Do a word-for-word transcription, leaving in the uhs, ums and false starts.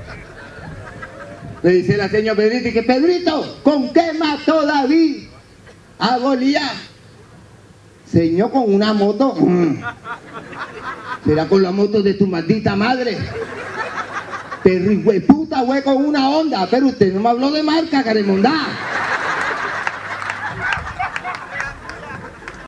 Le dice la señora Pedrito, y que Pedrito, ¿con qué mató David a Goliat? Señor, con una moto. Mm. ¿Será con la moto de tu maldita madre? Pero hijueputa, güey, con una Honda. Pero usted no me habló de marca, caremondá.